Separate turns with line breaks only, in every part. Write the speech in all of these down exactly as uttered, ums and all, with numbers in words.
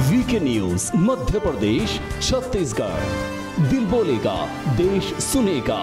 VK news Madhya Pradesh Chhattisgarh, दिल बोलेगा देश सुनेगा।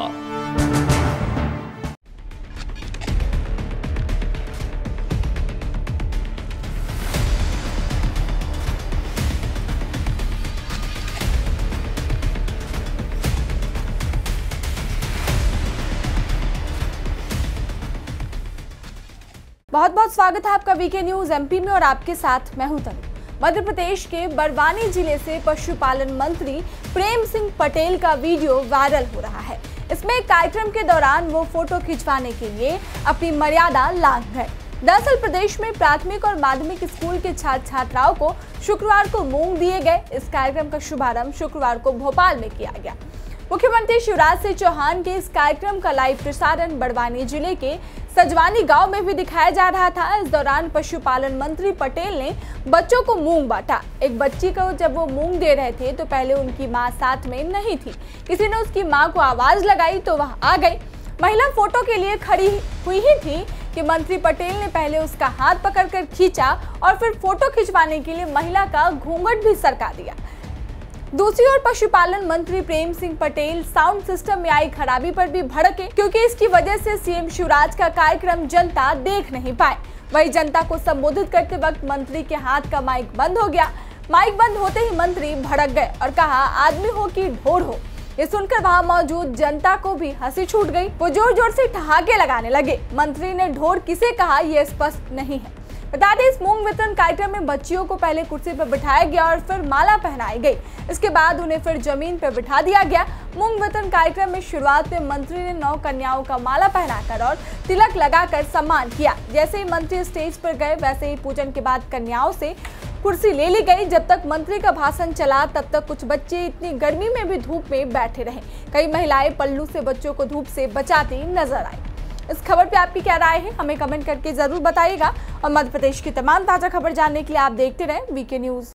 बहुत बहुत स्वागत है आपका वीके न्यूज एमपी में और आपके साथ मैं हूं तनु। मध्य प्रदेश के बड़वानी जिले से पशुपालन मंत्री प्रेम सिंह पटेल का वीडियो वायरल हो रहा है। इसमें एक कार्यक्रम के दौरान वो फोटो खिंचवाने के लिए अपनी मर्यादा लांघ गए। दरअसल प्रदेश में प्राथमिक और माध्यमिक स्कूल के छात्र छात्राओं को शुक्रवार को मूंग दिए गए। इस कार्यक्रम का शुभारंभ शुक्रवार को भोपाल में किया गया। मुख्यमंत्री शिवराज सिंह चौहान के इस कार्यक्रम का लाइव प्रसारण बड़वानी जिले के सजवानी गांव में भी दिखाया जा रहा था। इस दौरान पशुपालन मंत्री पटेल ने बच्चों को मूंग बांटा। एक बच्ची को जब वो मूंग दे रहे थे तो पहले उनकी मां साथ में नहीं थी। किसी ने उसकी मां को आवाज लगाई तो वह आ गई। महिला फोटो के लिए खड़ी हुई ही थी कि मंत्री पटेल ने पहले उसका हाथ पकड़कर खींचा और फिर फोटो खिंचवाने के लिए महिला का घूंघट भी सरका दिया। दूसरी ओर पशुपालन मंत्री प्रेम सिंह पटेल साउंड सिस्टम में आई खराबी पर भी भड़के, क्योंकि इसकी वजह से सीएम शिवराज का कार्यक्रम जनता देख नहीं पाए। वही जनता को संबोधित करते वक्त मंत्री के हाथ का माइक बंद हो गया। माइक बंद होते ही मंत्री भड़क गए और कहा, आदमी हो कि ढोर हो। ये सुनकर वहां मौजूद जनता को भी हंसी छूट गई। वो जोर जोर से ठहाके लगाने लगे। मंत्री ने ढोर किसे कहा यह स्पष्ट नहीं है। बता दें, इस मूंग वितरण कार्यक्रम में बच्चियों को पहले कुर्सी पर बिठाया गया और फिर माला पहनाई गई। इसके बाद उन्हें फिर जमीन पर बिठा दिया गया। मूंग वितरण कार्यक्रम में शुरुआत में मंत्री ने नौ कन्याओं का माला पहनाकर और तिलक लगाकर सम्मान किया। जैसे ही मंत्री स्टेज पर गए वैसे ही पूजन के बाद कन्याओं से कुर्सी ले ली गई। जब तक मंत्री का भाषण चला तब तक कुछ बच्चे इतनी गर्मी में भी धूप में बैठे रहे। कई महिलाएं पल्लू से बच्चों को धूप से बचाती नजर आई। इस खबर पे आपकी क्या राय है, हमें कमेंट करके जरूर बताइएगा। और मध्य प्रदेश की तमाम ताजा खबर जानने के लिए आप देखते रहें वीके न्यूज।